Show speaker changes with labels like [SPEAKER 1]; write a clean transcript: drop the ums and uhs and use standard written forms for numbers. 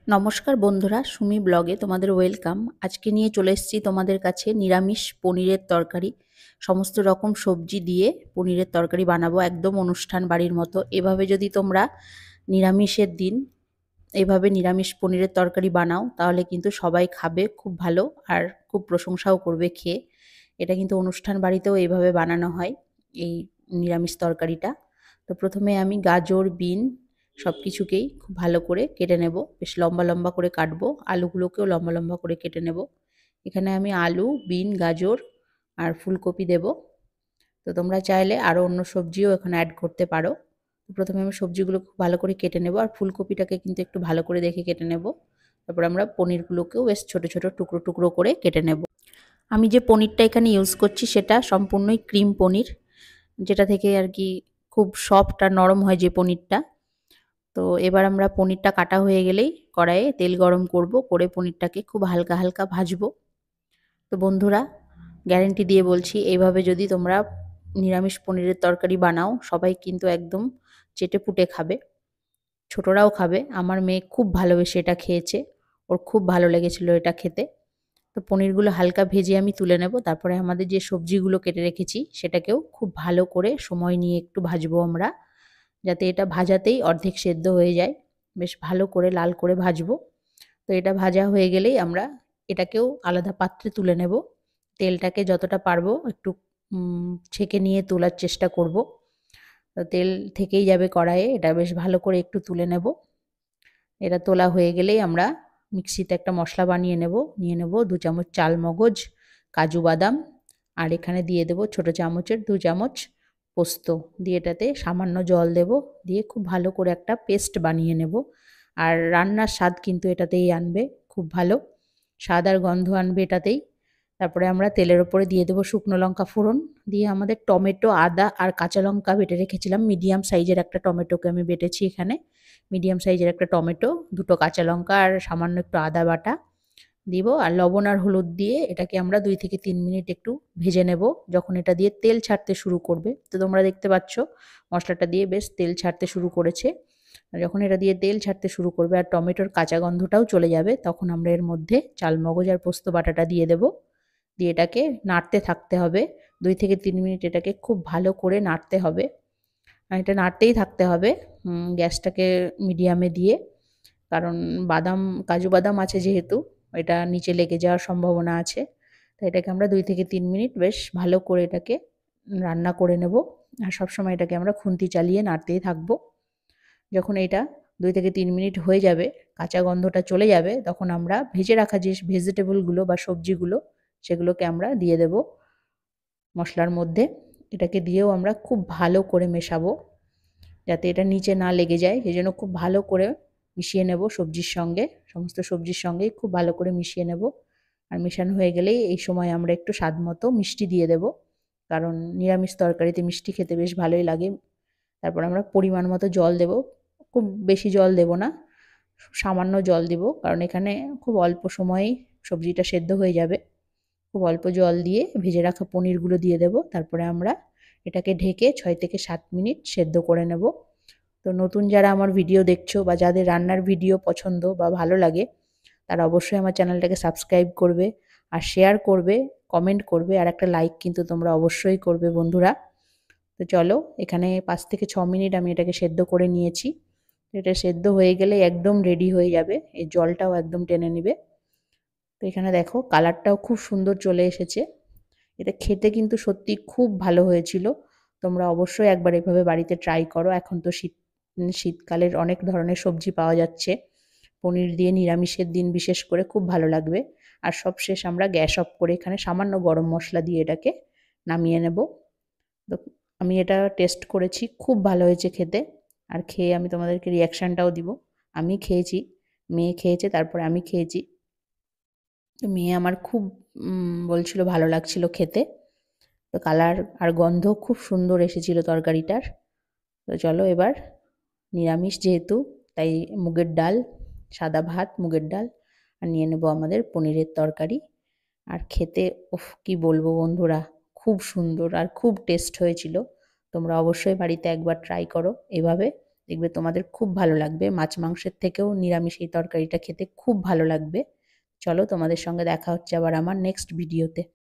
[SPEAKER 1] নমস্কার বন্ধুরা, সুমি ব্লগে তোমাদের ওয়েলকাম। আজকে নিয়ে চলে এসেছি তোমাদের কাছে নিরামিষ পনিরের তরকারি। সমস্ত রকম সবজি দিয়ে পনিরের তরকারি বানাবো একদম অনুষ্ঠান বাড়ির মতো। এভাবে যদি তোমরা নিরামিষের দিন এভাবে নিরামিষ পনিরের তরকারি বানাও তাহলে কিন্তু সবাই খাবে খুব ভালো, আর খুব প্রশংসাও করবে খেয়ে। এটা কিন্তু অনুষ্ঠান বাড়িতেও এইভাবে বানানো হয় এই নিরামিষ তরকারিটা। তো প্রথমে আমি গাজর, বিন সব কিছুকেই খুব ভালো করে কেটে নেব। বেশ লম্বা লম্বা করে কাটবো। আলুগুলোকেও লম্বা লম্বা করে কেটে নেব। এখানে আমি আলু, বিন, গাজর আর ফুলকপি দেব। তো তোমরা চাইলে আরও অন্য সবজিও এখানে অ্যাড করতে পারো। তো প্রথমে আমি সবজিগুলো খুব ভালো করে কেটে নেব, আর ফুলকপিটাকে কিন্তু একটু ভালো করে দেখে কেটে নেব। তারপর আমরা পনিরগুলোকেও বেশ ছোট ছোট টুকরো টুকরো করে কেটে নেব। আমি যে পনিরটা এখানে ইউজ করছি সেটা সম্পূর্ণই ক্রিম পনির, যেটা থেকে আর কি খুব সফট আর নরম হয় যে পনিরটা। তো এবার আমরা পনিরটা কাটা হয়ে গেলেই কড়াইয়ে তেল গরম করব, করে পনিরটাকে খুব হালকা হালকা ভাজবো। তো বন্ধুরা, গ্যারেন্টি দিয়ে বলছি এইভাবে যদি তোমরা নিরামিষ পনিরের তরকারি বানাও সবাই কিন্তু একদম চেটেপুটে খাবে, ছোটরাও খাবে। আমার মেয়ে খুব ভালোবেসে এটা খেয়েছে, ওর খুব ভালো লেগেছিল এটা খেতে। তো পনিরগুলো হালকা ভেজে আমি তুলে নেব। তারপরে আমাদের যে সবজিগুলো কেটে রেখেছি সেটাকেও খুব ভালো করে সময় নিয়ে একটু ভাজবো আমরা, যাতে এটা ভাজাতেই অর্ধেক সেদ্ধ হয়ে যায়। বেশ ভালো করে লাল করে ভাজবো। তো এটা ভাজা হয়ে গেলেই আমরা এটাকেও আলাদা পাত্রে তুলে নেব। তেলটাকে যতটা পারবো একটু ছেঁকে নিয়ে তোলার চেষ্টা করব। তো তেল থেকেই যাবে কড়াইয়ে, এটা বেশ ভালো করে একটু তুলে নেব। এটা তোলা হয়ে গেলেই আমরা মিক্সিতে একটা মশলা বানিয়ে নেব। নিয়ে নেব 2 চামচ চাল মগজ, কাজু বাদাম, আর এখানে দিয়ে দেব ছোট চামচের 2 চামচ পোস্ত। দিয়ে এটাতে সামান্য জল দেব, দিয়ে খুব ভালো করে একটা পেস্ট বানিয়ে নেব। আর রান্নার স্বাদ কিন্তু এটাতেই আনবে, খুব ভালো স্বাদ আর গন্ধ আনবে এটাতেই। তারপরে আমরা তেলের ওপরে দিয়ে দেবো শুকনো লঙ্কা ফোড়ন, দিয়ে আমাদের টমেটো, আদা আর কাঁচা লঙ্কা বেটে রেখেছিলাম। মিডিয়াম সাইজের একটা টমেটোকে আমি বেটেছি এখানে। মিডিয়াম সাইজের একটা টমেটো, 2টো কাঁচা লঙ্কা আর সামান্য একটু আদা বাটা দিব। আর লবণ আর হলুদ দিয়ে এটাকে আমরা 2 থেকে 3 মিনিট একটু ভেজে নেব। যখন এটা দিয়ে তেল ছাড়তে শুরু করবে, তো তোমরা দেখতে পাচ্ছ মশলাটা দিয়ে বেশ তেল ছাড়তে শুরু করেছে। আর যখন এটা দিয়ে তেল ছাড়তে শুরু করবে আর টমেটোর কাঁচা গন্ধটাও চলে যাবে, তখন আমরা এর মধ্যে চালমগজ আর পোস্ত বাটাটা দিয়ে দেব। দিয়ে এটাকে নাড়তে থাকতে হবে। 2 থেকে 3 মিনিট এটাকে খুব ভালো করে নাড়তে হবে। আর এটা নাড়তেই থাকতে হবে গ্যাসটাকে মিডিয়ামে দিয়ে। কারণ বাদাম, কাজু বাদাম আছে যেহেতু, এটা নিচে লেগে যাওয়ার সম্ভাবনা আছে। তো এটাকে আমরা 2 থেকে 3 মিনিট বেশ ভালো করে এটাকে রান্না করে নেব। আর সবসময় এটাকে আমরা খুন্তি চালিয়ে নাড়তেই থাকবো। যখন এটা 2 থেকে 3 মিনিট হয়ে যাবে, কাঁচা গন্ধটা চলে যাবে, তখন আমরা ভেজে রাখা যে ভেজিটেবলগুলো বা সবজিগুলো সেগুলোকে আমরা দিয়ে দেব মশলার মধ্যে। এটাকে দিয়েও আমরা খুব ভালো করে মেশাবো, যাতে এটা নিচে না লেগে যায়। সেজন্য খুব ভালো করে মিশিয়ে নেব সবজির সঙ্গে, সমস্ত সবজির সঙ্গেই খুব ভালো করে মিশিয়ে নেব। আর মেশানো হয়ে গেলেই এই সময় আমরা একটু স্বাদ মতো মিষ্টি দিয়ে দেব, কারণ নিরামিষ তরকারিতে মিষ্টি খেতে বেশ ভালোই লাগে। তারপর আমরা পরিমাণ মতো জল দেব। খুব বেশি জল দেব না, সামান্য জল দিব, কারণ এখানে খুব অল্প সময়েই সবজিটা সেদ্ধ হয়ে যাবে। খুব অল্প জল দিয়ে ভেজে রাখা পনিরগুলো দিয়ে দেব। তারপরে আমরা এটাকে ঢেকে 6 থেকে 7 মিনিট সেদ্ধ করে নেব। তো নতুন যারা আমার ভিডিও দেখছো বা যাদের রান্নার ভিডিও পছন্দ বা ভালো লাগে, তারা অবশ্যই আমার চ্যানেলটাকে সাবস্ক্রাইব করবে আর শেয়ার করবে, কমেন্ট করবে, আর একটা লাইক কিন্তু তোমরা অবশ্যই করবে বন্ধুরা। তো চলো, এখানে 5 থেকে 6 মিনিট আমি এটাকে সেদ্ধ করে নিয়েছি। এটা সেদ্ধ হয়ে গেলে একদম রেডি হয়ে যাবে, এই জলটাও একদম টেনে নেবে। তো এখানে দেখো কালারটাও খুব সুন্দর চলে এসেছে। এটা খেতে কিন্তু সত্যি খুব ভালো হয়েছিল। তোমরা অবশ্যই একবার এভাবে বাড়িতে ট্রাই করো। এখন তো শীতকালের অনেক ধরনের সবজি পাওয়া যাচ্ছে। পনির দিয়ে নিরামিষের দিন বিশেষ করে খুব ভালো লাগবে। আর সবশেষ আমরা গ্যাস অফ করে এখানে সামান্য গরম মশলা দিয়ে এটাকে নামিয়ে নেব। তো আমি এটা টেস্ট করেছি, খুব ভালো হয়েছে খেতে। আর খেয়ে আমি তোমাদেরকে রিয়াকশানটাও দিব। আমি খেয়েছি, মেয়ে খেয়েছে, তারপরে আমি খেয়েছি। তো মেয়ে আমার খুব বলছিল ভালো লাগছিল খেতে। তো কালার আর গন্ধ খুব সুন্দর এসেছিল তরকারিটার। তো চলো এবার নিরামিষ যেহেতু, তাই মুগের ডাল, সাদা ভাত, মুগের ডাল আর নিয়ে নেব আমাদের পনিরের তরকারি। আর খেতে উফ কি বলবো বন্ধুরা, খুব সুন্দর আর খুব টেস্ট হয়েছিল। তোমরা অবশ্যই বাড়িতে একবার ট্রাই করো এভাবে, দেখবে তোমাদের খুব ভালো লাগবে। মাছ মাংসের থেকেও নিরামিষ এই তরকারিটা খেতে খুব ভালো লাগবে। চলো, তোমাদের সঙ্গে দেখা হচ্ছে আবার আমার নেক্সট ভিডিওতে।